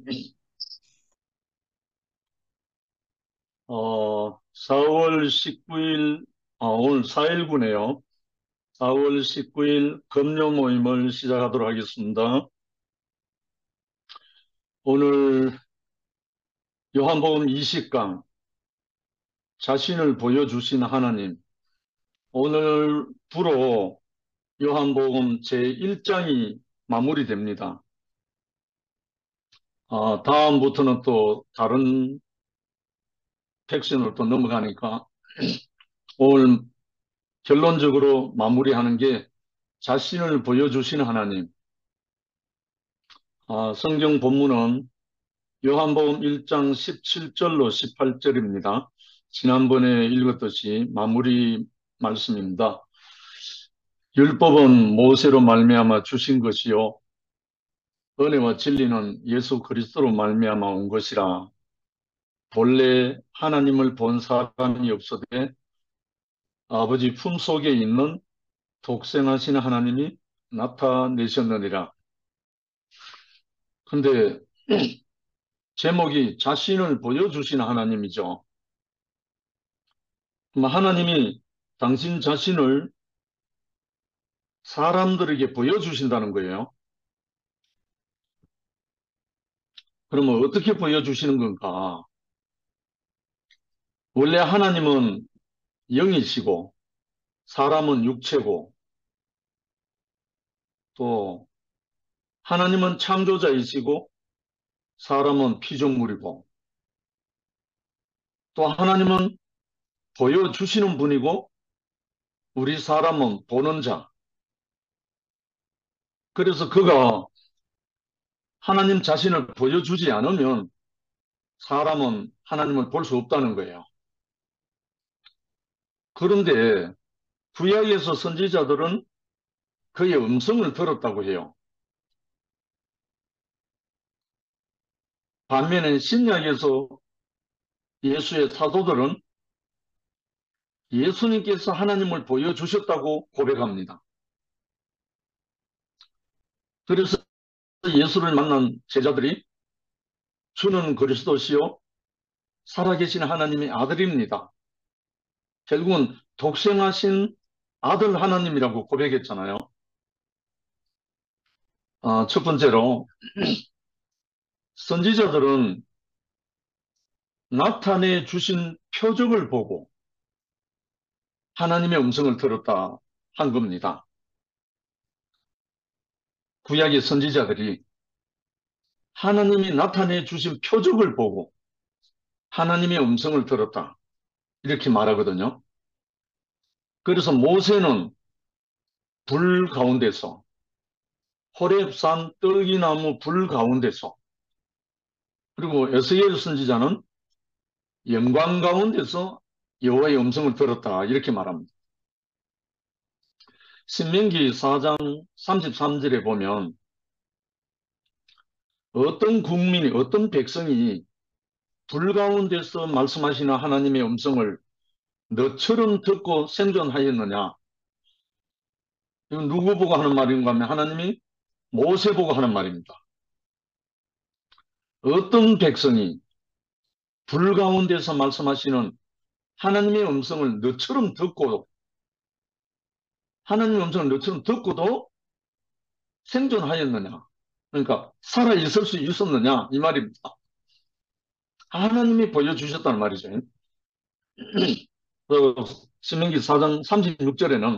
4월 19일, 오늘 4일구네요. 4월 19일 금요 모임을 시작하도록 하겠습니다. 오늘 요한복음 20강, 자신을 보여주신 하나님. 오늘부로 요한복음 제1장이 마무리됩니다. 다음부터는 또 다른 섹션으로 또 넘어가니까 오늘 결론적으로 마무리하는 게 자신을 보여주신 하나님. 성경 본문은 요한복음 1장 17절로 18절입니다. 지난번에 읽었듯이 마무리 말씀입니다. 율법은 모세로 말미암아 주신 것이요 은혜와 진리는 예수 그리스도로 말미암아 온 것이라. 본래 하나님을 본 사람이 없어되 아버지 품속에 있는 독생하신 하나님이 나타내셨느니라. 근데 제목이 자신을 보여주신 하나님이죠. 하나님이 당신 자신을 사람들에게 보여주신다는 거예요. 그러면 어떻게 보여주시는 건가? 원래 하나님은 영이시고 사람은 육체고, 또 하나님은 창조자이시고 사람은 피조물이고, 또 하나님은 보여주시는 분이고 우리 사람은 보는 자. 그래서 그가 하나님 자신을 보여주지 않으면 사람은 하나님을 볼 수 없다는 거예요. 그런데 구약에서 선지자들은 그의 음성을 들었다고 해요. 반면에 신약에서 예수의 사도들은 예수님께서 하나님을 보여주셨다고 고백합니다. 그래서 예수를 만난 제자들이 주는 그리스도시요 살아계신 하나님의 아들입니다. 결국은 독생하신 아들 하나님이라고 고백했잖아요. 첫 번째로 선지자들은 나타내 주신 표적을 보고 하나님의 음성을 들었다 한 겁니다. 구약의 선지자들이 하나님이 나타내 주신 표적을 보고 하나님의 음성을 들었다 이렇게 말하거든요. 그래서 모세는 불 가운데서, 호렙산 떨기나무 불 가운데서, 그리고 에스겔 선지자는 영광 가운데서 여호와의 음성을 들었다 이렇게 말합니다. 신명기 4장 33절에 보면 어떤 국민이, 어떤 백성이 불 가운데서 말씀하시는 하나님의 음성을 너처럼 듣고 생존하였느냐. 이건 누구 보고 하는 말인가 하면 하나님이 모세 보고 하는 말입니다. 어떤 백성이 불 가운데서 말씀하시는 하나님의 음성을 너처럼 듣고, 하나님의 음성을 너처럼 듣고도 생존하였느냐. 그러니까 살아있을 수 있었느냐 이 말입니다. 하나님이 보여주셨다는 말이죠. 신명기 4장 36절에는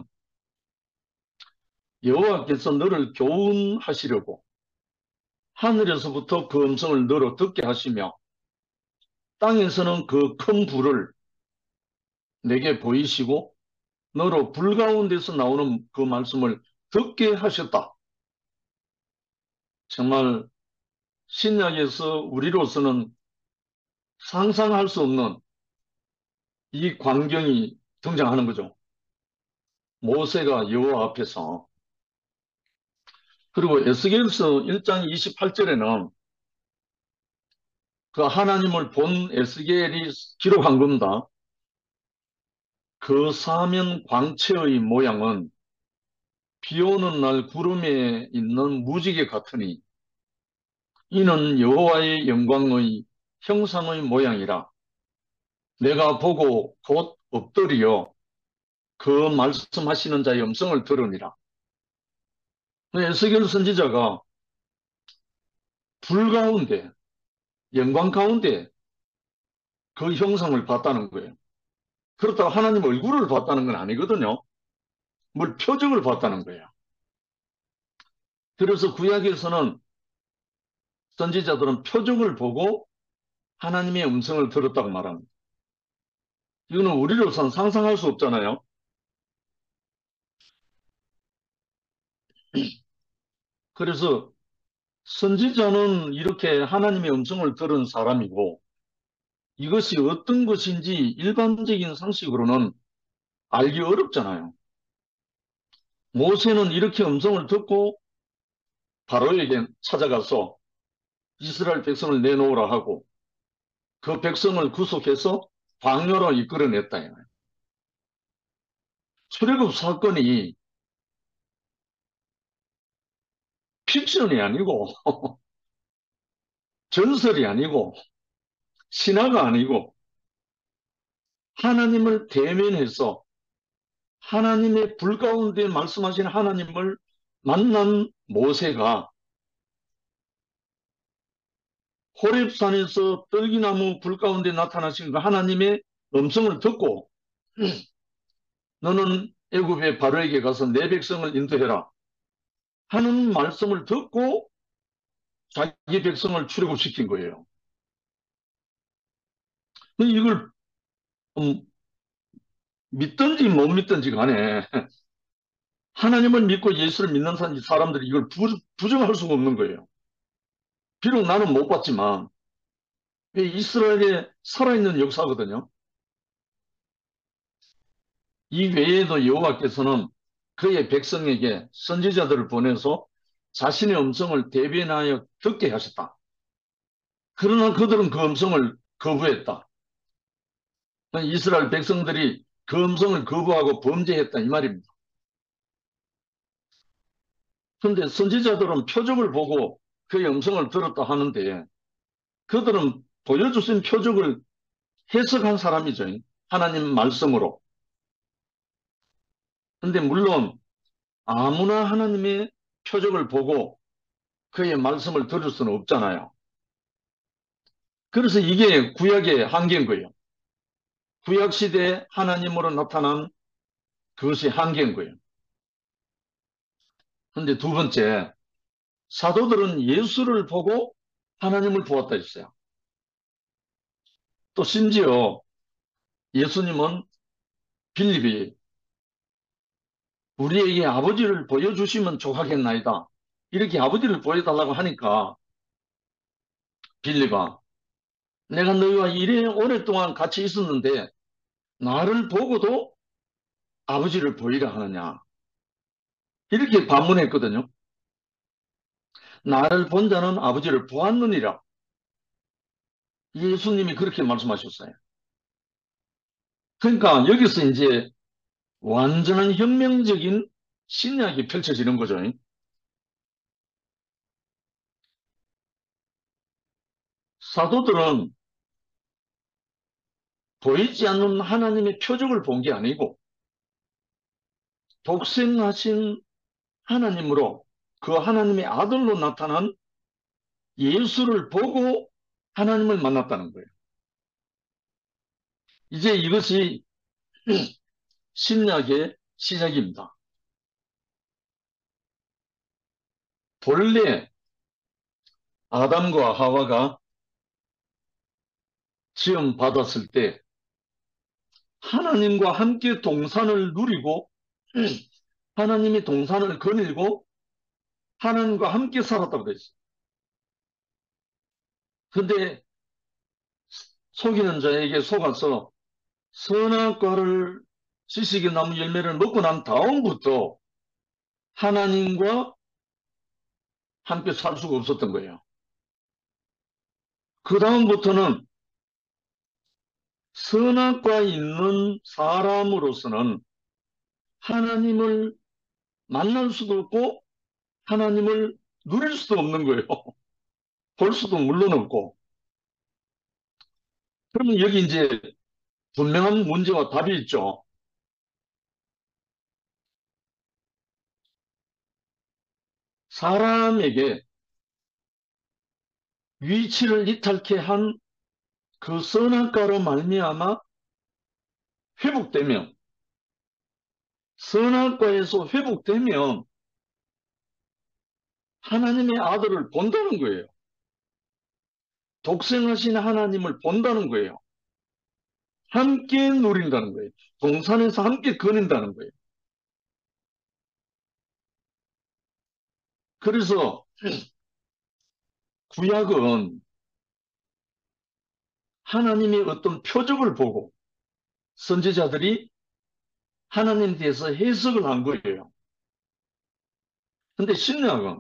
여호와께서 너를 교훈하시려고 하늘에서부터 그 음성을 너로 듣게 하시며 땅에서는 그 큰 불을 내게 보이시고 너로 불 가운데서 나오는 그 말씀을 듣게 하셨다. 정말 신약에서 우리로서는 상상할 수 없는 이 광경이 등장하는 거죠. 모세가 여호와 앞에서. 그리고 에스겔서 1장 28절에는 그 하나님을 본 에스겔이 기록한 겁니다. 그 사면 광채의 모양은 비 오는 날 구름에 있는 무지개 같으니, 이는 여호와의 영광의 형상의 모양이라 내가 보고 곧 엎드리어 그 말씀하시는 자의 음성을 들으니라. 에스겔 선지자가 불 가운데, 영광 가운데 그 형상을 봤다는 거예요. 그렇다고 하나님 얼굴을 봤다는 건 아니거든요. 뭘 표적을 봤다는 거예요. 그래서 구약에서는 선지자들은 표적을 보고 하나님의 음성을 들었다고 말합니다. 이거는 우리로서는 상상할 수 없잖아요. 그래서 선지자는 이렇게 하나님의 음성을 들은 사람이고 이것이 어떤 것인지 일반적인 상식으로는 알기 어렵잖아요. 모세는 이렇게 음성을 듣고 바로에게 찾아가서 이스라엘 백성을 내놓으라 하고 그 백성을 구속해서 광야로 이끌어냈다. 출애굽 사건이 픽션이 아니고 전설이 아니고 신화가 아니고 하나님을 대면해서 하나님의 불 가운데 말씀하신 하나님을 만난 모세가 호렙산에서 떨기나무 불 가운데 나타나신 그 하나님의 음성을 듣고 너는 애굽의 바로에게 가서 내 백성을 인도해라 하는 말씀을 듣고 자기 백성을 출애굽시킨 거예요. 이걸 음, 믿든지 못 믿든지 간에 하나님을 믿고 예수를 믿는 사람들이 이걸 부정할 수가 없는 거예요. 비록 나는 못 봤지만 이스라엘에 살아있는 역사거든요. 이 외에도 여호와께서는 그의 백성에게 선지자들을 보내서 자신의 음성을 대변하여 듣게 하셨다. 그러나 그들은 그 음성을 거부했다. 이스라엘 백성들이 그 음성을 거부하고 범죄했다 이 말입니다. 그런데 선지자들은 표적을 보고 그의 음성을 들었다 하는데 그들은 보여주신 표적을 해석한 사람이죠. 하나님 말씀으로. 그런데 물론 아무나 하나님의 표적을 보고 그의 말씀을 들을 수는 없잖아요. 그래서 이게 구약의 한계인 거예요. 구약 시대에 하나님으로 나타난 그것이 한계인 거예요. 그런데 두 번째, 사도들은 예수를 보고 하나님을 보았다 했어요. 또 심지어 예수님은 빌립이 우리에게 아버지를 보여주시면 좋아하겠나이다. 이렇게 아버지를 보여달라고 하니까 빌립아, 내가 너희와 이래 오랫동안 같이 있었는데 나를 보고도 아버지를 보이라 하느냐. 이렇게 반문했거든요. 나를 본 자는 아버지를 보았느니라. 예수님이 그렇게 말씀하셨어요. 그러니까 여기서 이제 완전한 혁명적인 신약이 펼쳐지는 거죠. 사도들은 보이지 않는 하나님의 표적을 본 게 아니고 독생하신 하나님으로 그 하나님의 아들로 나타난 예수를 보고 하나님을 만났다는 거예요. 이제 이것이 신약의 시작입니다. 본래 아담과 하와가 지음 받았을 때 하나님과 함께 동산을 누리고 하나님이 동산을 거닐고 하나님과 함께 살았다고 되어 있어요. 근데 속이는 자에게 속아서 선악과를 지식의 나무 열매를 먹고 난 다음부터 하나님과 함께 살 수가 없었던 거예요. 그 다음부터는 선악과 있는 사람으로서는 하나님을 만날 수도 없고 하나님을 누릴 수도 없는 거예요. 볼 수도 물론 없고. 그러면 여기 이제 분명한 문제와 답이 있죠. 사람에게 위치를 이탈케 한 그 선악과로 말미암아 회복되면, 선악과에서 회복되면 하나님의 아들을 본다는 거예요. 독생하신 하나님을 본다는 거예요. 함께 누린다는 거예요. 동산에서 함께 거닌다는 거예요. 그래서 구약은 하나님의 어떤 표적을 보고 선지자들이 하나님에 대해서 해석을 한 거예요. 근데 신약은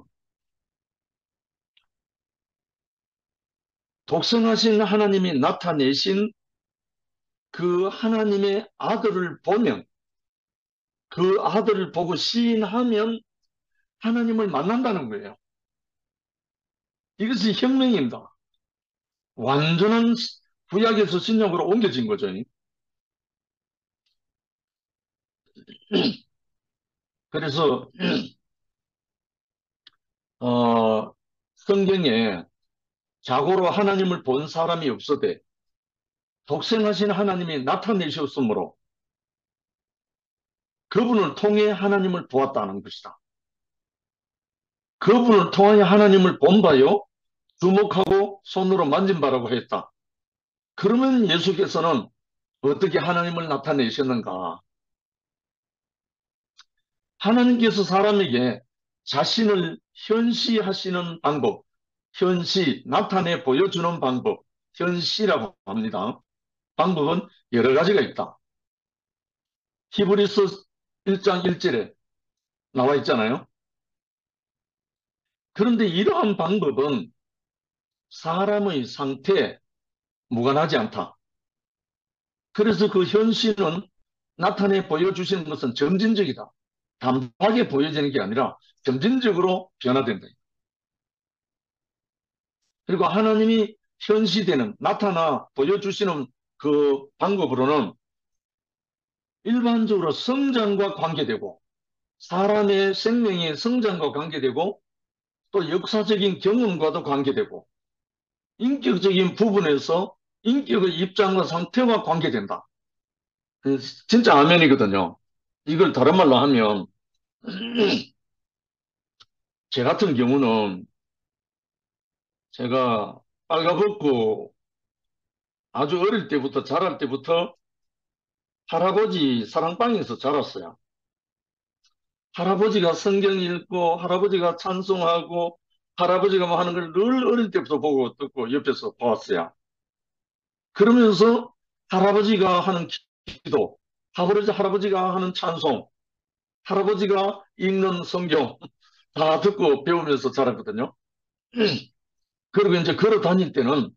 독생하신 하나님이 나타내신 그 하나님의 아들을 보면, 그 아들을 보고 시인하면 하나님을 만난다는 거예요. 이것이 혁명입니다. 완전한 구약에서 신약으로 옮겨진 거죠. 그래서 성경에 자고로 하나님을 본 사람이 없어되 독생하신 하나님이 나타내셨으므로 그분을 통해 하나님을 보았다는 것이다. 그분을 통하여 하나님을 본 바요, 주목하고 손으로 만진 바라고 했다. 그러면 예수께서는 어떻게 하나님을 나타내셨는가? 하나님께서 사람에게 자신을 현시하시는 방법, 현시, 나타내 보여주는 방법, 현시라고 합니다. 방법은 여러 가지가 있다. 히브리서 1장 1절에 나와 있잖아요. 그런데 이러한 방법은 사람의 상태에 무관하지 않다. 그래서 그 현실은 나타내 보여주시는 것은 점진적이다. 단박에 보여지는 게 아니라 점진적으로 변화된다. 그리고 하나님이 현시되는, 나타나 보여주시는 그 방법으로는 일반적으로 성장과 관계되고, 사람의 생명의 성장과 관계되고, 또 역사적인 경험과도 관계되고, 인격적인 부분에서 인격의 입장과 상태와 관계된다. 진짜 아멘이거든요. 이걸 다른 말로 하면 제 같은 경우는 제가 빨가벗고 아주 어릴 때부터 자랄 때부터 할아버지 사랑방에서 자랐어요. 할아버지가 성경 읽고 할아버지가 찬송하고 할아버지가 뭐 하는 걸 늘 어릴 때부터 보고 듣고 옆에서 보았어요. 그러면서 할아버지가 하는 기도, 할아버지가 하는 찬송, 할아버지가 읽는 성경 다 듣고 배우면서 자랐거든요. 그리고 이제 걸어 다닐 때는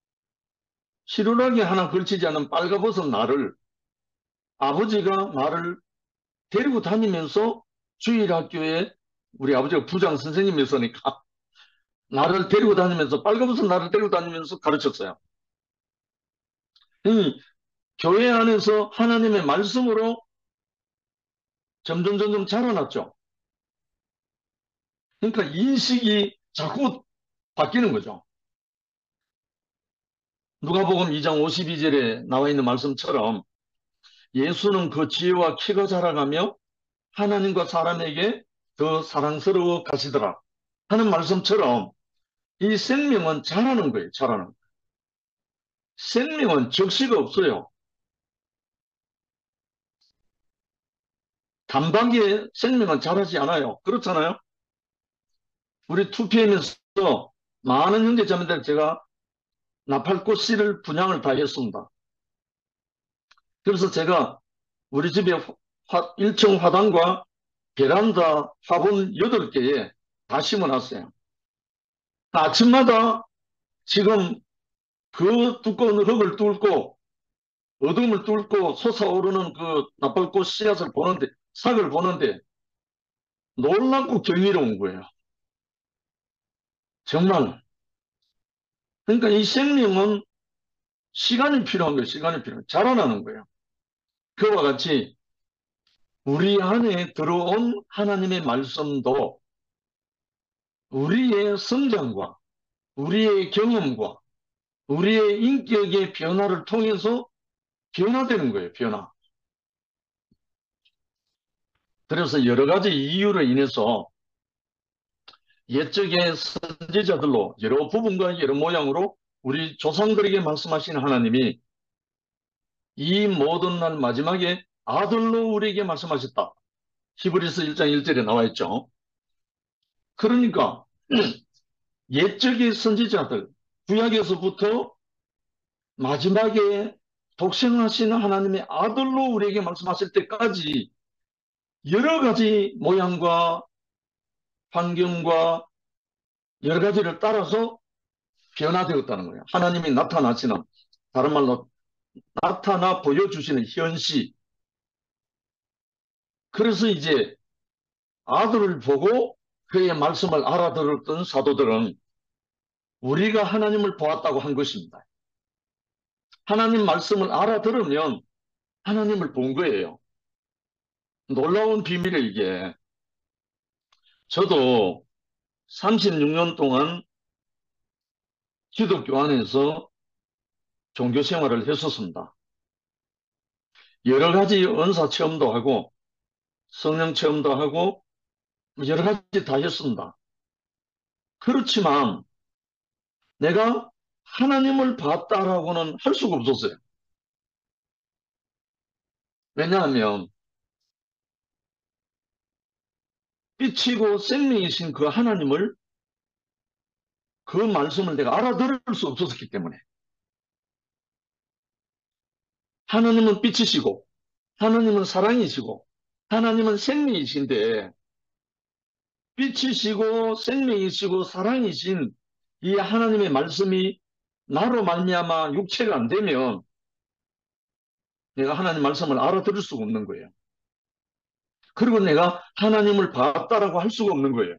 시루라기 하나 걸치지 않은 빨가벗은 나를 아버지가 나를 데리고 다니면서 주일학교에 우리 아버지가 부장 선생님이었으니까 나를 데리고 다니면서 빨가벗은 나를 데리고 다니면서 가르쳤어요. 이 교회 안에서 하나님의 말씀으로 점점 자라났죠. 그러니까 인식이 자꾸 바뀌는 거죠. 누가복음 2장 52절에 나와 있는 말씀처럼 예수는 그 지혜와 키가 자라가며 하나님과 사람에게 더 사랑스러워 가시더라 하는 말씀처럼 이 생명은 자라는 거예요. 자라는 거예요. 생명은 적시가 없어요. 단박에 생명은 자라지 않아요. 그렇잖아요. 우리 2PM에서 많은 형제자매들 제가 나팔꽃 씨를 분양을 다 했습니다. 그래서 제가 우리 집에 1층 화단과 베란다 화분 8개에 다 심어놨어요. 아침마다 지금 그 두꺼운 흙을 뚫고 어둠을 뚫고 솟아오르는 그 나팔꽃 씨앗을 보는데, 삭을 보는데 놀랍고 경이로운 거예요. 정말 그러니까 이 생명은 시간이 필요한 거예요. 시간이 필요한 거예요. 자라나는 거예요. 그와 같이 우리 안에 들어온 하나님의 말씀도 우리의 성장과 우리의 경험과 우리의 인격의 변화를 통해서 변화되는 거예요. 변화. 그래서 여러 가지 이유로 인해서 옛적의 선지자들로 여러 부분과 여러 모양으로 우리 조상들에게 말씀하신 하나님이 이 모든 날 마지막에 아들로 우리에게 말씀하셨다. 히브리서 1장 1절에 나와 있죠. 그러니까 옛적의 선지자들, 구약에서부터 마지막에 독생하신 하나님의 아들로 우리에게 말씀하실 때까지 여러 가지 모양과 환경과 여러 가지를 따라서 변화되었다는 거예요. 하나님이 나타나시는, 다른 말로 나타나 보여주시는 현시. 그래서 이제 아들을 보고 그의 말씀을 알아들었던 사도들은 우리가 하나님을 보았다고 한 것입니다. 하나님 말씀을 알아들으면 하나님을 본 거예요. 놀라운 비밀이에요, 이게. 저도 36년 동안 기독교 안에서 종교 생활을 했었습니다. 여러 가지 은사 체험도 하고 성령 체험도 하고 여러 가지 다 했습니다. 그렇지만 내가 하나님을 봤다라고는 할 수가 없었어요. 왜냐하면 빛이고 생명이신 그 하나님을, 그 말씀을 내가 알아들을 수 없었기 때문에. 하나님은 빛이시고 하나님은 사랑이시고 하나님은 생명이신데, 빛이시고 생명이시고 사랑이신 이 하나님의 말씀이 나로 말미암아 육체가 안 되면 내가 하나님 말씀을 알아들을 수가 없는 거예요. 그리고 내가 하나님을 봤다라고 할 수가 없는 거예요.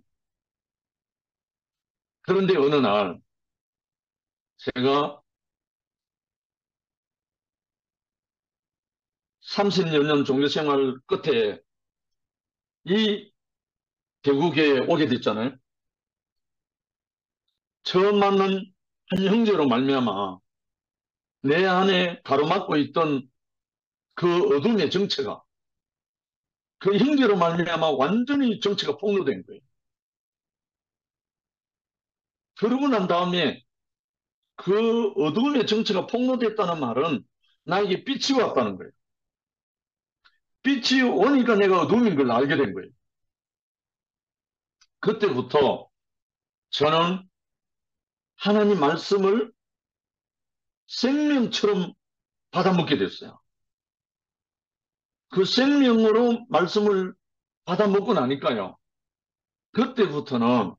그런데 어느 날 제가 30여 년 종교 생활 끝에 이 대구교회에 오게 됐잖아요. 처음 만난 한 형제로 말미암아 내 안에 가로막고 있던 그 어둠의 정체가, 그 형제로 말미암아 완전히 정체가 폭로된 거예요. 그러고 난 다음에 그 어둠의 정체가 폭로됐다는 말은 나에게 빛이 왔다는 거예요. 빛이 오니까 내가 어둠인 걸 알게 된 거예요. 그때부터 저는 하나님 말씀을 생명처럼 받아먹게 됐어요. 그 생명으로 말씀을 받아먹고 나니까요. 그때부터는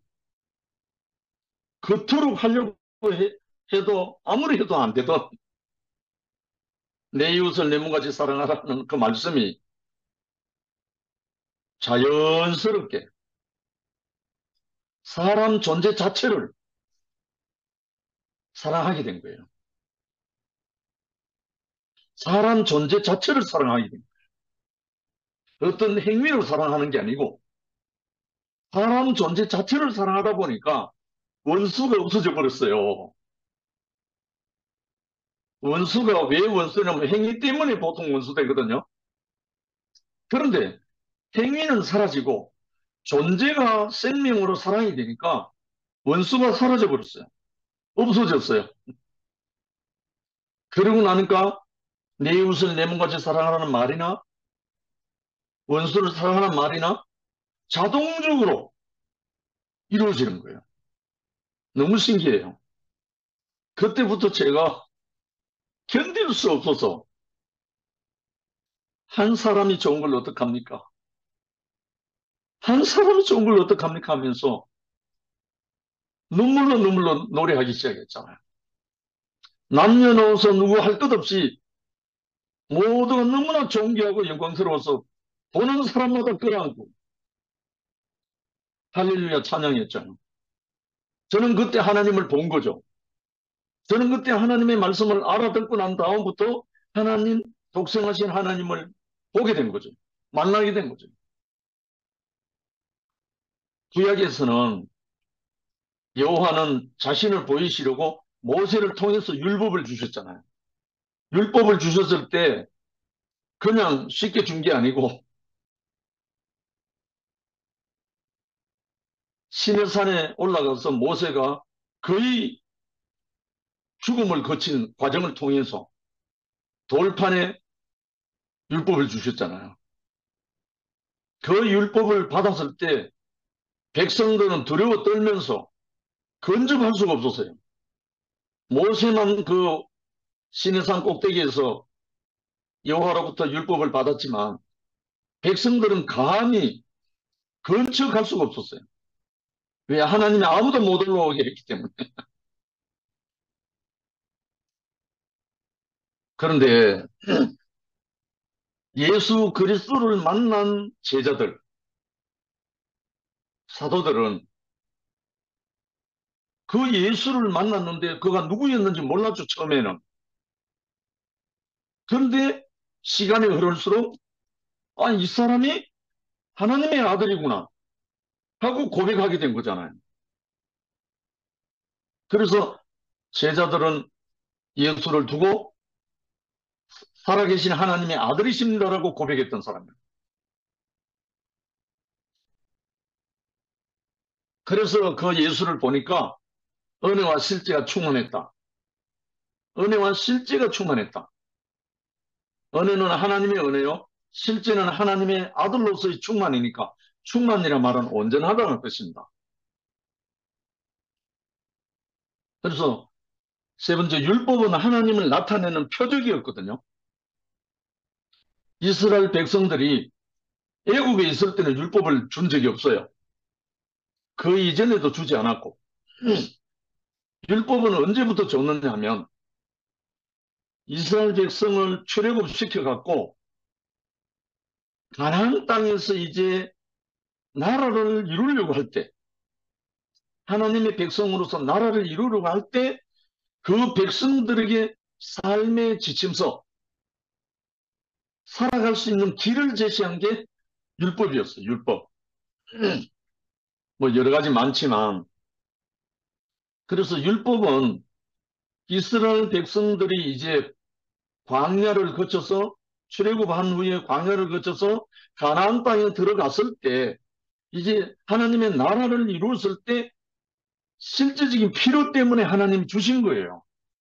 그토록 하려고 해도 아무리 해도 안 되던 내 이웃을 내 몸같이 사랑하라는 그 말씀이 자연스럽게 사람 존재 자체를 사랑하게 된 거예요. 사람 존재 자체를 사랑하게 된 거예요. 어떤 행위를 사랑하는 게 아니고 사람 존재 자체를 사랑하다 보니까 원수가 없어져 버렸어요. 원수가 왜 원수냐면 행위 때문에 보통 원수 되거든요. 그런데 행위는 사라지고 존재가 생명으로 사랑이 되니까 원수가 사라져 버렸어요. 없어졌어요. 그러고 나니까 내 이웃을 내 몸같이 사랑하라는 말이나 원수를 사랑하는 말이나 자동적으로 이루어지는 거예요. 너무 신기해요. 그때부터 제가 견딜 수 없어서 한 사람이 좋은 걸 어떡합니까? 한 사람이 좋은 걸 어떡합니까? 하면서 눈물로 노래하기 시작했잖아요. 남녀노소 누구 할 것 없이 모두가 너무나 존귀하고 영광스러워서 보는 사람마다 끌어안고 할렐루야 찬양했잖아요. 저는 그때 하나님을 본 거죠. 저는 그때 하나님의 말씀을 알아듣고 난 다음부터 하나님, 독생하신 하나님을 보게 된 거죠. 만나게 된 거죠. 구약에서는 여호와는 자신을 보이시려고 모세를 통해서 율법을 주셨잖아요. 율법을 주셨을 때 그냥 쉽게 준 게 아니고 시내산에 올라가서 모세가 거의 죽음을 거친 과정을 통해서 돌판에 율법을 주셨잖아요. 그 율법을 받았을 때 백성들은 두려워 떨면서 근접할 수가 없었어요. 모세만 그 시내산 꼭대기에서 여호와로부터 율법을 받았지만 백성들은 감히 근처갈 수가 없었어요. 왜? 하나님이 아무도 못 올라오게 했기 때문에. 그런데 예수 그리스도를 만난 제자들, 사도들은 그 예수를 만났는데 그가 누구였는지 몰랐죠, 처음에는. 그런데 시간이 흐를수록 아, 이 사람이 하나님의 아들이구나 하고 고백하게 된 거잖아요. 그래서 제자들은 예수를 두고 살아계신 하나님의 아들이십니다라고 고백했던 사람이에요. 그래서 그 예수를 보니까 은혜와 실제가 충만했다. 은혜와 실제가 충만했다. 은혜는 하나님의 은혜요. 실제는 하나님의 아들로서의 충만이니까 충만이라 말은 온전하다는 뜻입니다. 그래서 세 번째, 율법은 하나님을 나타내는 표적이었거든요. 이스라엘 백성들이 애국에 있을 때는 율법을 준 적이 없어요. 그 이전에도 주지 않았고. 율법은 언제부터 줬느냐 하면 이스라엘 백성을 출애굽시켜갖고 가나안 땅에서 이제 나라를 이루려고 할 때, 하나님의 백성으로서 나라를 이루려고 할 때 그 백성들에게 삶의 지침서, 살아갈 수 있는 길을 제시한 게 율법이었어요. 율법. 뭐 여러 가지 많지만, 그래서 율법은 이스라엘 백성들이 이제 광야를 거쳐서 출애굽한 후에 광야를 거쳐서 가나안 땅에 들어갔을 때 이제 하나님의 나라를 이루었을 때 실제적인 필요 때문에 하나님이 주신 거예요.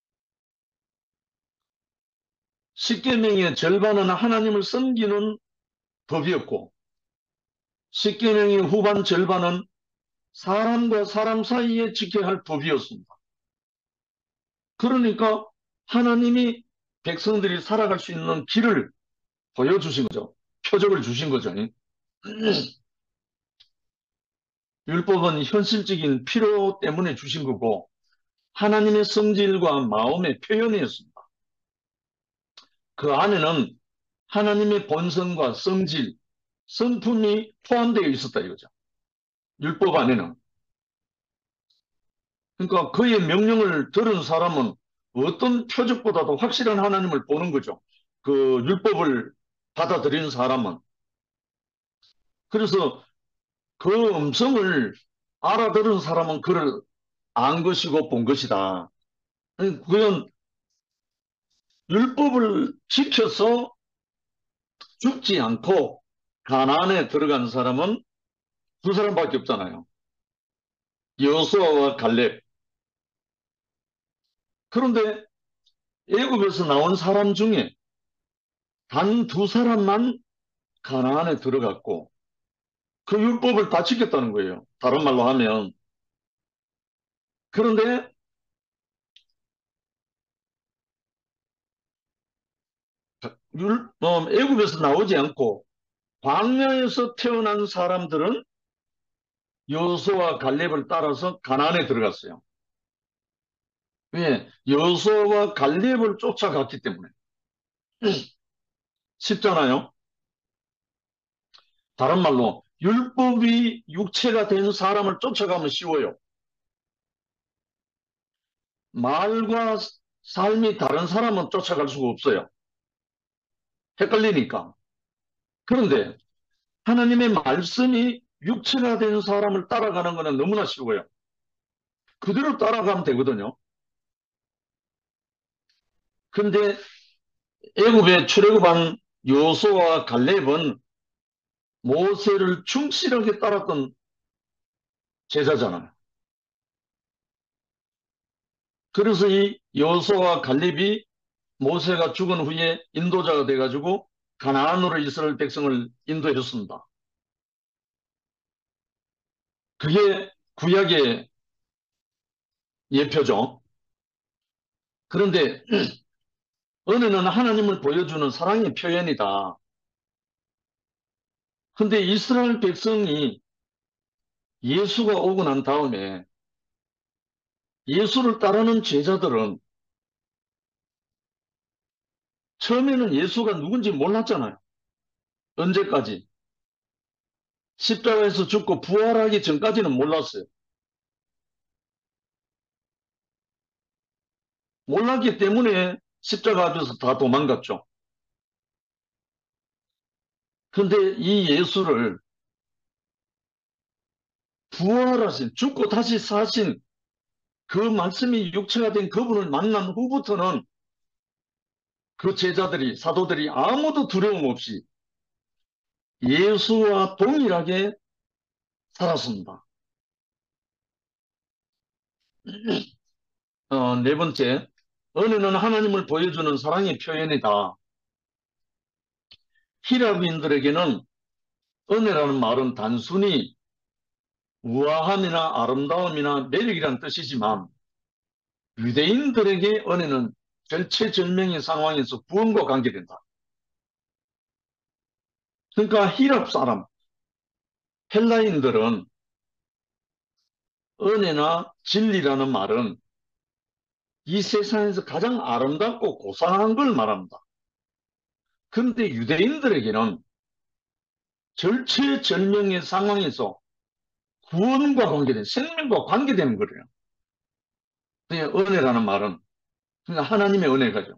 십계명의 절반은 하나님을 섬기는 법이었고 십계명의 후반 절반은 사람과 사람 사이에 지켜야 할 법이었습니다. 그러니까 하나님이 백성들이 살아갈 수 있는 길을 보여주신 거죠. 표적을 주신 거죠. 율법은 현실적인 필요 때문에 주신 거고 하나님의 성질과 마음의 표현이었습니다. 그 안에는 하나님의 본성과 성질, 성품이 포함되어 있었다 이거죠. 율법 안에는. 그러니까 그의 명령을 들은 사람은 어떤 표적보다도 확실한 하나님을 보는 거죠. 그 율법을 받아들이는 사람은. 그래서 그 음성을 알아들은 사람은 그를 안 것이고 본 것이다. 그건 율법을 지켜서 죽지 않고 가나안에 들어간 사람은 두 사람밖에 없잖아요. 여호수아와 갈렙. 그런데 애굽에서 나온 사람 중에 단 두 사람만 가나안에 들어갔고 그 율법을 다 지켰다는 거예요. 다른 말로 하면. 그런데 애굽에서 나오지 않고 광야에서 태어난 사람들은 여호수아와 갈렙을 따라서 가나안에 들어갔어요. 왜? 여호수아와 갈렙을 쫓아갔기 때문에. 쉽잖아요. 다른 말로 율법이 육체가 된 사람을 쫓아가면 쉬워요. 말과 삶이 다른 사람은 쫓아갈 수가 없어요. 헷갈리니까. 그런데 하나님의 말씀이 육체가 된 사람을 따라가는 것은 너무나 쉬워요. 그대로 따라가면 되거든요. 근데 애굽에 출애굽한 여호수아와 갈렙은 모세를 충실하게 따랐던 제자잖아요. 그래서 이 여호수아와 갈렙이 모세가 죽은 후에 인도자가 돼가지고 가나안으로 이스라엘 백성을 인도했습니다. 그게 구약의 예표죠. 그런데 은혜는 하나님을 보여주는 사랑의 표현이다. 근데 이스라엘 백성이 예수가 오고 난 다음에 예수를 따르는 제자들은 처음에는 예수가 누군지 몰랐잖아요. 언제까지? 십자가에서 죽고 부활하기 전까지는 몰랐어요. 몰랐기 때문에 십자가 앞에서 다 도망갔죠. 근데 이 예수를 부활하신, 죽고 다시 사신 그 말씀이 육체가 된 그분을 만난 후부터는 그 제자들이, 사도들이 아무도 두려움 없이 예수와 동일하게 살았습니다. 네 번째, 은혜는 하나님을 보여주는 사랑의 표현이다. 히라비인들에게는 은혜라는 말은 단순히 우아함이나 아름다움이나 매력이란 뜻이지만 유대인들에게 은혜는 절체절명의 상황에서 구원과 관계된다. 그러니까 히랍 사람, 헬라인들은 은혜나 진리라는 말은 이 세상에서 가장 아름답고 고상한 걸 말합니다. 그런데 유대인들에게는 절체절명의 상황에서 구원과 관계된, 생명과 관계되는 거예요. 그러니까 은혜라는 말은 그러니까 하나님의 은혜가죠.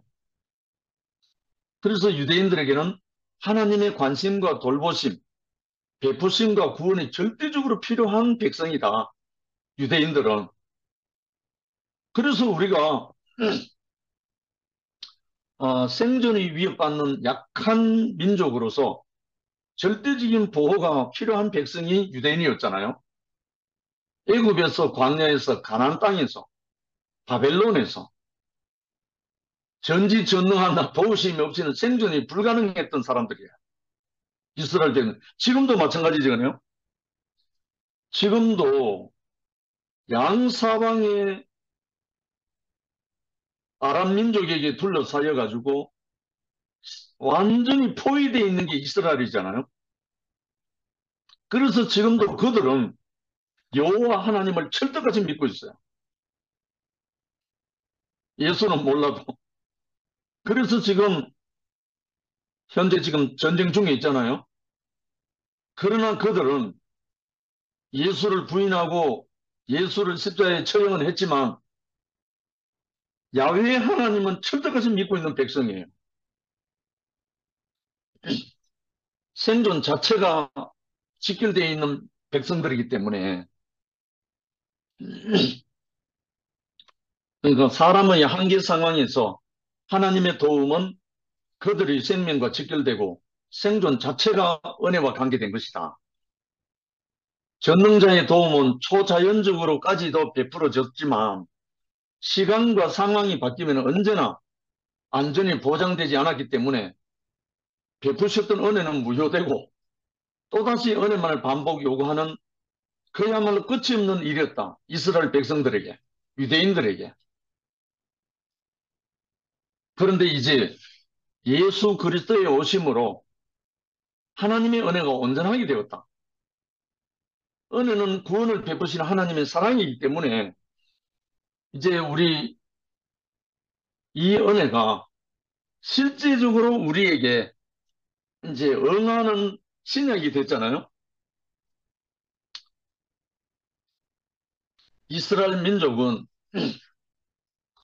그래서 유대인들에게는 하나님의 관심과 돌보심, 베푸심과 구원이 절대적으로 필요한 백성이다. 유대인들은. 그래서 우리가 생존이 위협받는 약한 민족으로서 절대적인 보호가 필요한 백성이 유대인이었잖아요. 애굽에서 광야에서 가나안 땅에서 바벨론에서 전지전능한 도우심이 없이는 생존이 불가능했던 사람들이에요. 이스라엘은 지금도 마찬가지잖아요. 지금도 양사방의 아랍 민족에게 둘러싸여 가지고 완전히 포위되어 있는 게 이스라엘이잖아요. 그래서 지금도 그들은 여호와 하나님을 철떡같이 믿고 있어요. 예수는 몰라도. 그래서 지금 현재 지금 전쟁 중에 있잖아요. 그러나 그들은 예수를 부인하고 예수를 십자가에 처형은 했지만 야훼 하나님은 철떡같이 믿고 있는 백성이에요. 생존 자체가 직결되어 있는 백성들이기 때문에 그러니까 사람의 한계 상황에서 하나님의 도움은 그들의 생명과 직결되고 생존 자체가 은혜와 관계된 것이다. 전능자의 도움은 초자연적으로까지도 베풀어졌지만 시간과 상황이 바뀌면 언제나 안전이 보장되지 않았기 때문에 베푸셨던 은혜는 무효되고 또다시 은혜만을 반복 요구하는 그야말로 끝이 없는 일이었다. 이스라엘 백성들에게, 유대인들에게. 그런데 이제 예수 그리스도의 오심으로 하나님의 은혜가 온전하게 되었다. 은혜는 구원을 베푸시는 하나님의 사랑이기 때문에 이제 우리 이 은혜가 실제적으로 우리에게 이제 응하는 신약이 됐잖아요. 이스라엘 민족은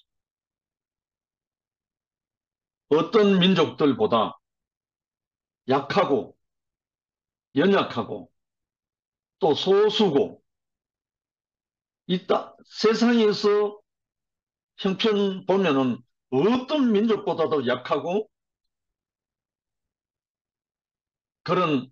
어떤 민족들보다 약하고 연약하고 또 소수고 있다. 세상에서 형편 보면은 어떤 민족보다도 약하고 그런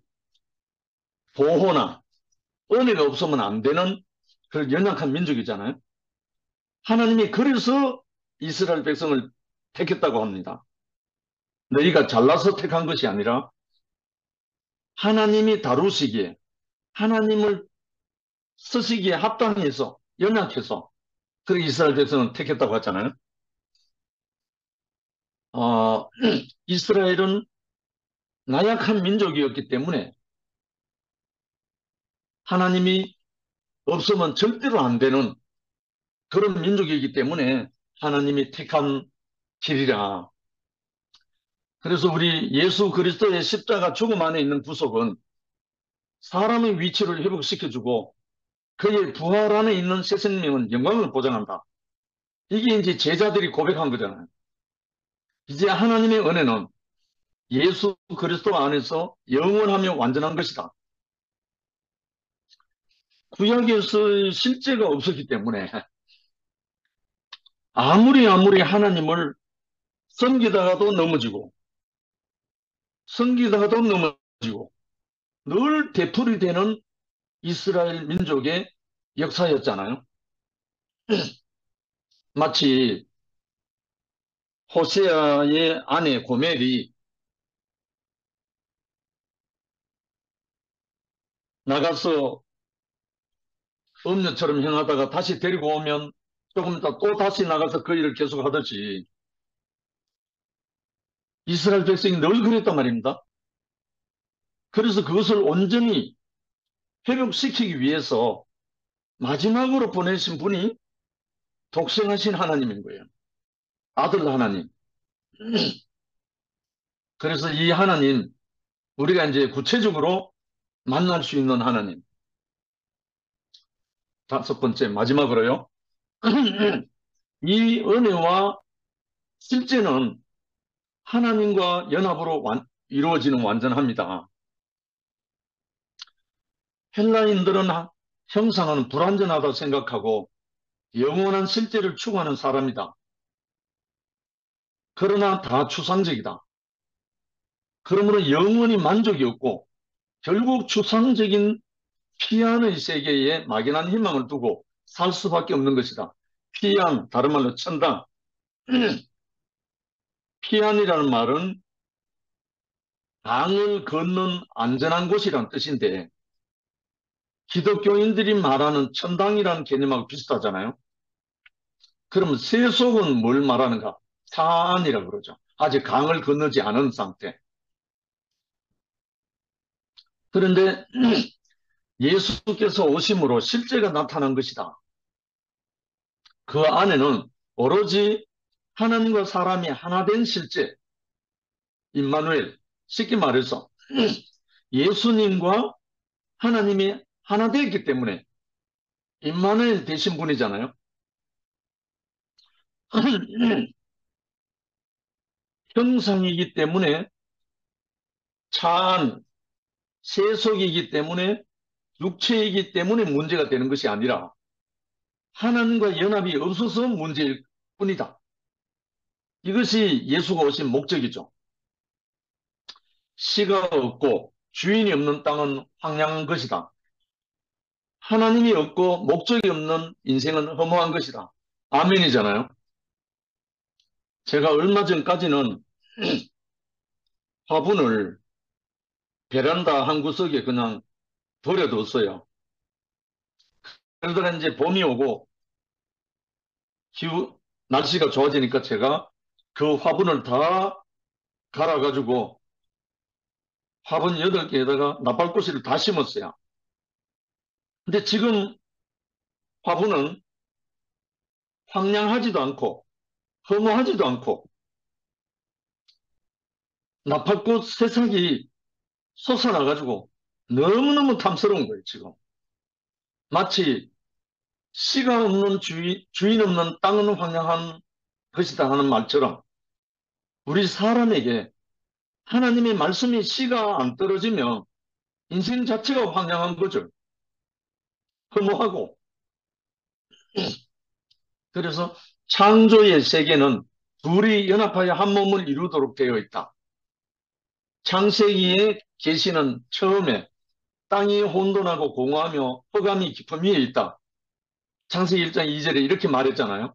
보호나 은혜가 없으면 안 되는 그런 연약한 민족이잖아요. 하나님이 그래서 이스라엘 백성을 택했다고 합니다. 너희가 잘나서 택한 것이 아니라 하나님이 다루시기에 하나님을 쓰시기에 합당해서 연약해서 그렇게 이스라엘 백성을 택했다고 하잖아요. 어, 이스라엘은 나약한 민족이었기 때문에 하나님이 없으면 절대로 안 되는 그런 민족이기 때문에 하나님이 택한 길이라. 그래서 우리 예수 그리스도의 십자가 죽음 안에 있는 구속은 사람의 위치를 회복시켜주고 그의 부활 안에 있는 새 생명은 영광을 보장한다. 이게 이제 제자들이 고백한 거잖아요. 이제 하나님의 은혜는 예수 그리스도 안에서 영원하며 완전한 것이다. 구약에서의 실제가 없었기 때문에 아무리 하나님을 섬기다가도 넘어지고 섬기다가도 넘어지고 늘 되풀이 되는 이스라엘 민족의 역사였잖아요. 마치 호세아의 아내 고멜이 나가서 음녀처럼 행하다가 다시 데리고 오면 조금 있다 또 다시 나가서 그 일을 계속 하듯이 이스라엘 백성이 늘 그랬단 말입니다. 그래서 그것을 온전히 회복시키기 위해서 마지막으로 보내신 분이 독생하신 하나님인 거예요. 아들 하나님. 그래서 이 하나님, 우리가 이제 구체적으로 만날 수 있는 하나님. 다섯 번째, 마지막으로요. 이 은혜와 실제는 하나님과 연합으로 이루어지는 완전합니다. 헬라인들은 형상은 불완전하다고 생각하고 영원한 실제를 추구하는 사람이다. 그러나 다 추상적이다. 그러므로 영원히 만족이 없고 결국 추상적인 피안의 세계에 막연한 희망을 두고 살 수밖에 없는 것이다. 피안, 다른 말로 천당. 피안이라는 말은 강을 걷는 안전한 곳이란 뜻인데 기독교인들이 말하는 천당이라는 개념하고 비슷하잖아요. 그러면 세속은 뭘 말하는가? 사안이라고 그러죠. 아직 강을 건너지 않은 상태. 그런데 예수께서 오심으로 실제가 나타난 것이다. 그 안에는 오로지 하나님과 사람이 하나 된 실제, 임마누엘, 쉽게 말해서 예수님과 하나님이 하나 되었기 때문에 임마누엘 되신 분이잖아요. 형상이기 때문에 차한 세속이기 때문에 육체이기 때문에 문제가 되는 것이 아니라 하나님과 연합이 없어서 문제일 뿐이다. 이것이 예수가 오신 목적이죠. 씨가 없고 주인이 없는 땅은 황량한 것이다. 하나님이 없고 목적이 없는 인생은 허무한 것이다. 아멘이잖아요. 제가 얼마 전까지는 화분을 베란다 한 구석에 그냥 버려뒀어요. 그러다가 이제 봄이 오고 날씨가 좋아지니까 제가 그 화분을 다 갈아가지고 화분 8개에다가 나팔꽃을 다 심었어요. 근데 지금 화분은 황량하지도 않고 허무하지도 않고 나팔꽃 새싹이 솟아나가지고 너무너무 탐스러운 거예요, 지금. 마치 씨가 없는 주인 없는 땅은 황량한 것이다 하는 말처럼 우리 사람에게 하나님의 말씀이 씨가 안 떨어지면 인생 자체가 황량한 거죠. 허무하고. 그래서 창조의 세계는 둘이 연합하여 한 몸을 이루도록 되어 있다. 창세기의 계시는 처음에 땅이 혼돈하고 공허하며 흑암이 깊음 위에 있다. 창세기 1장 2절에 이렇게 말했잖아요.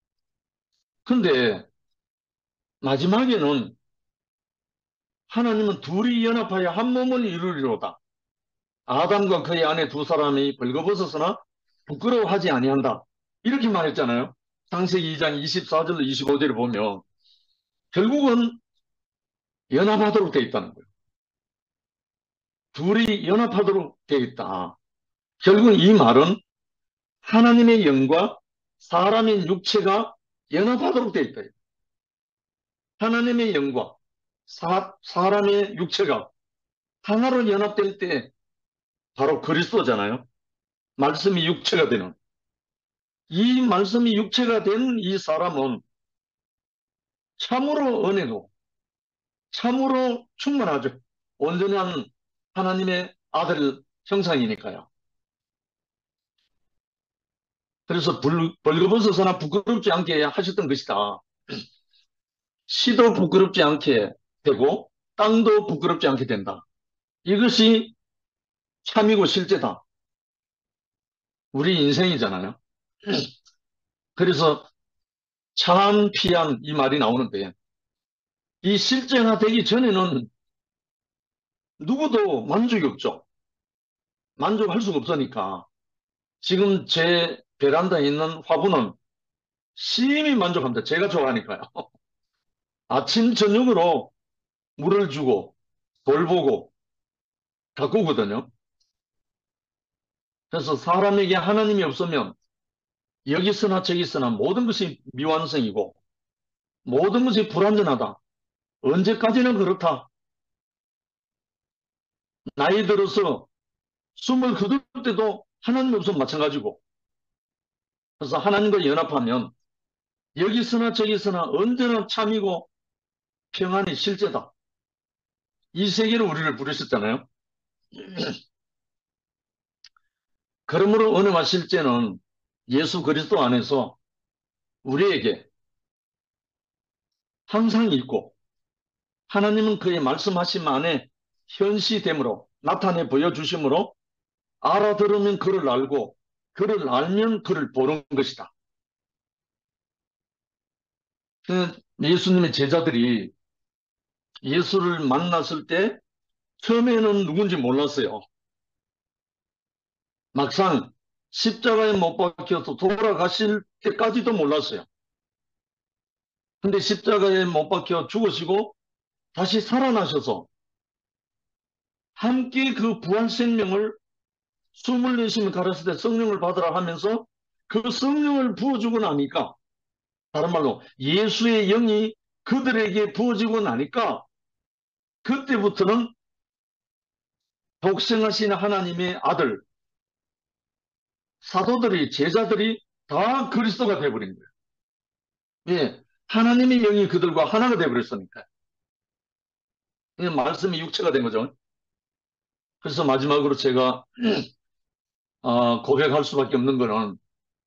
근데 마지막에는 하나님은 둘이 연합하여 한 몸을 이루리로다. 아담과 그의 아내 두 사람이 벌거벗었으나 부끄러워하지 아니한다. 이렇게 말했잖아요. 창세기 2장 24절로 25절을 보면 결국은 연합하도록 되어 있다는 거예요. 둘이 연합하도록 되어 있다. 결국 이 말은 하나님의 영과 사람의 육체가 연합하도록 되어 있다. 하나님의 영과 사람의 육체가 하나로 연합될 때 바로 그리스도잖아요. 말씀이 육체가 되는. 이 말씀이 육체가 된 이 사람은 참으로 은혜고 참으로 충만하죠. 온전한 하나님의 아들 형상이니까요. 그래서 벌거벗어서나 부끄럽지 않게 하셨던 것이다. 시도 부끄럽지 않게 되고 땅도 부끄럽지 않게 된다. 이것이 참이고 실제다. 우리 인생이잖아요. 그래서 참 피한 이 말이 나오는데 이 실제화되기 전에는 누구도 만족이 없죠. 만족할 수가 없으니까 지금 제 베란다에 있는 화분은 심히 만족합니다. 제가 좋아하니까요. 아침 저녁으로 물을 주고 돌보고 가꾸거든요. 그래서 사람에게 하나님이 없으면 여기 있으나 저기 있으나 모든 것이 미완성이고 모든 것이 불완전하다. 언제까지나 그렇다. 나이 들어서 숨을 거둘 때도 하나님이 없으면 마찬가지고. 그래서 하나님과 연합하면 여기 있으나 저기 있으나 언제나 참이고 평안이 실제다. 이 세계로 우리를 부르셨잖아요. 그러므로 은혜와 실제는 예수 그리스도 안에서 우리에게 항상 있고 하나님은 그의 말씀하심 안에 현시됨으로 나타내 보여주심으로 알아들으면 그를 알고 그를 알면 그를 보는 것이다. 예수님의 제자들이 예수를 만났을 때 처음에는 누군지 몰랐어요. 막상 십자가에 못 박혀서 돌아가실 때까지도 몰랐어요. 근데 십자가에 못 박혀 죽으시고 다시 살아나셔서 함께 그 부활 생명을 숨을 내쉬며 가라사대 성령을 받으라 하면서 그 성령을 부어주고 나니까 다른 말로 예수의 영이 그들에게 부어지고 나니까 그때부터는 독생하신 하나님의 아들 사도들이 제자들이 다 그리스도가 되어버린 거예요. 예, 하나님의 영이 그들과 하나가 되어버렸으니까 이 말씀이 육체가 된 거죠. 그래서 마지막으로 제가 고백할 수밖에 없는 거는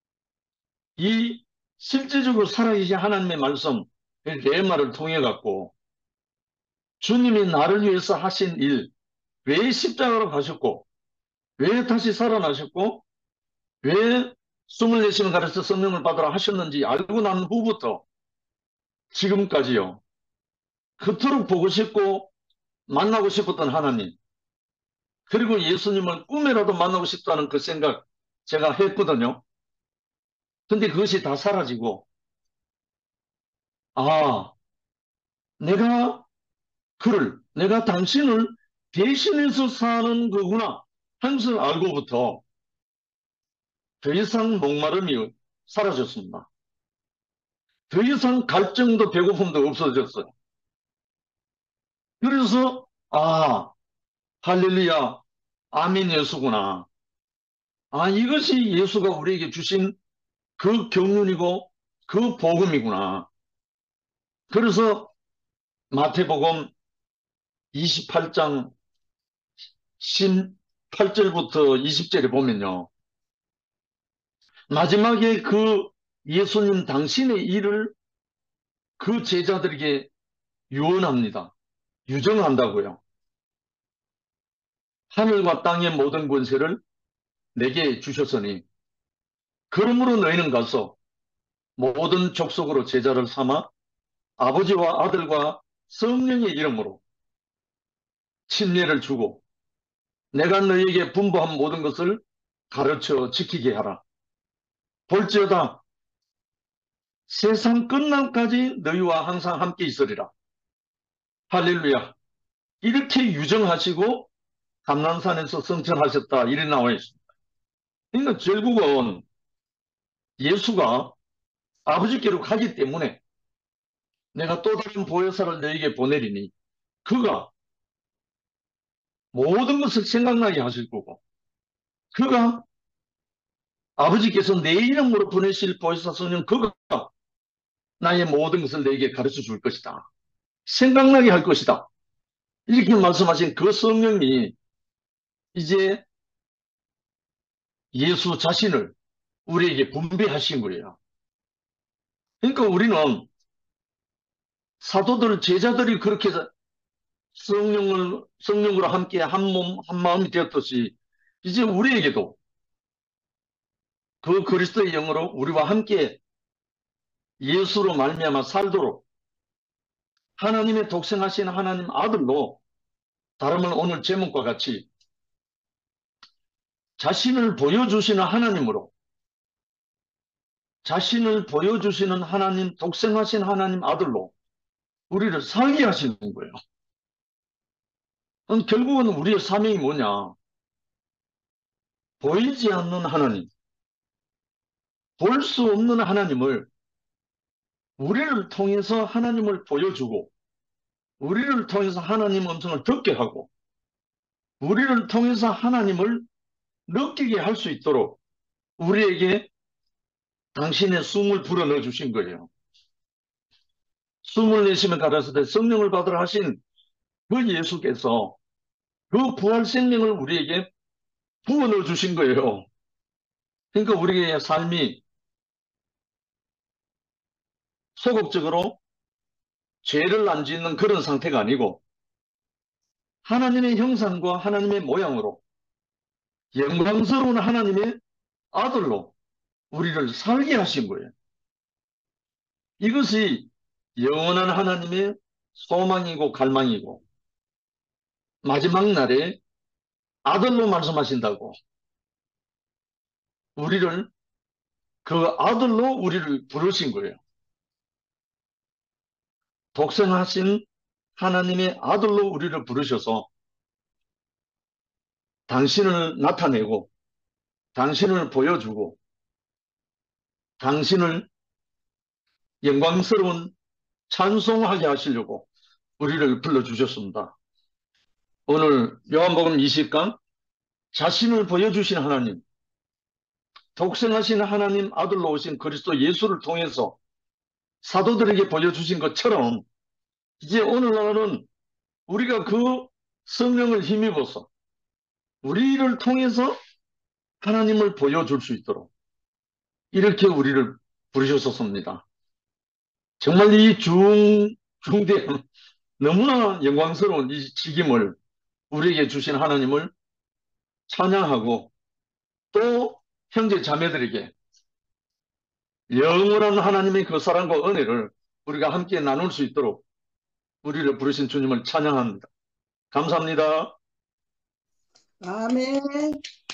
이 실제적으로 살아계신 하나님의 말씀 레마를 통해 갖고 주님이 나를 위해서 하신 일, 왜 십자가로 가셨고 왜 다시 살아나셨고 왜 숨을 내쉬는 가르쳐 성령을 받으라 하셨는지 알고 난 후부터 지금까지요. 그토록 보고 싶고 만나고 싶었던 하나님 그리고 예수님을 꿈에라도 만나고 싶다는 그 생각 제가 했거든요. 근데 그것이 다 사라지고 아 내가 내가 당신을 대신해서 사는 거구나 하는 것을 알고부터 더 이상 목마름이 사라졌습니다. 더 이상 갈증도 배고픔도 없어졌어요. 그래서 할렐루야 아멘 예수구나. 이것이 예수가 우리에게 주신 그 경륜이고 그 복음이구나. 그래서 마태복음 28장 18절부터 20절에 보면요. 마지막에 그 예수님 당신의 일을 그 제자들에게 유언합니다. 유정한다고요. 하늘과 땅의 모든 권세를 내게 주셨으니 그러므로 너희는 가서 모든 족속으로 제자를 삼아 아버지와 아들과 성령의 이름으로 침례를 주고 내가 너희에게 분부한 모든 것을 가르쳐 지키게 하라. 볼지어다 세상 끝날까지 너희와 항상 함께 있으리라. 할렐루야. 이렇게 유정하시고 감난산에서 성천하셨다. 이래 나와 있습니다. 그러니까 결국은 예수가 아버지께로 가기 때문에 내가 또 다른 보혜사를 너에게 보내리니 그가 모든 것을 생각나게 하실 거고 그가 아버지께서 내 이름으로 보내실 보혜사 성령 그가 나의 모든 것을 너에게 가르쳐 줄 것이다. 생각나게 할 것이다. 이렇게 말씀하신 그 성령이 이제 예수 자신을 우리에게 분배하신 거예요. 그러니까 우리는 사도들, 제자들이 그렇게 성령으로 함께 한 몸, 한 마음이 되었듯이 이제 우리에게도 그 그리스도의 영으로 우리와 함께 예수로 말미암아 살도록 하나님의 독생하신 하나님 아들로 다름은 오늘 제목과 같이 자신을 보여주시는 하나님으로 자신을 보여주시는 하나님, 독생하신 하나님 아들로 우리를 살게 하시는 거예요. 그럼 결국은 우리의 사명이 뭐냐? 보이지 않는 하나님, 볼 수 없는 하나님을 우리를 통해서 하나님을 보여주고 우리를 통해서 하나님 음성을 듣게 하고 우리를 통해서 하나님을 느끼게 할 수 있도록 우리에게 당신의 숨을 불어넣어 주신 거예요. 숨을 내쉬면 가라사대 성령을 받으라 하신 그 예수께서 그 부활 생명을 우리에게 부어 넣어 주신 거예요. 그러니까 우리의 삶이 소극적으로 죄를 안 짓는 그런 상태가 아니고 하나님의 형상과 하나님의 모양으로 영광스러운 하나님의 아들로 우리를 살게 하신 거예요. 이것이 영원한 하나님의 소망이고 갈망이고 마지막 날에 아들로 말씀하신다고 우리를 그 아들로 우리를 부르신 거예요. 독생하신 하나님의 아들로 우리를 부르셔서 당신을 나타내고 당신을 보여주고 당신을 영광스러운 찬송하게 하시려고 우리를 불러주셨습니다. 오늘 요한복음 20강 자신을 보여주신 하나님, 독생하신 하나님 아들로 오신 그리스도 예수를 통해서 사도들에게 보여주신 것처럼 이제 오늘날은 우리가 그 성령을 힘입어서 우리를 통해서 하나님을 보여줄 수 있도록 이렇게 우리를 부르셨었습니다. 정말 이 중대한 너무나 영광스러운 이 직임을 우리에게 주신 하나님을 찬양하고 또 형제 자매들에게 영원한 하나님의 그 사랑과 은혜를 우리가 함께 나눌 수 있도록 우리를 부르신 주님을 찬양합니다. 감사합니다. 아멘.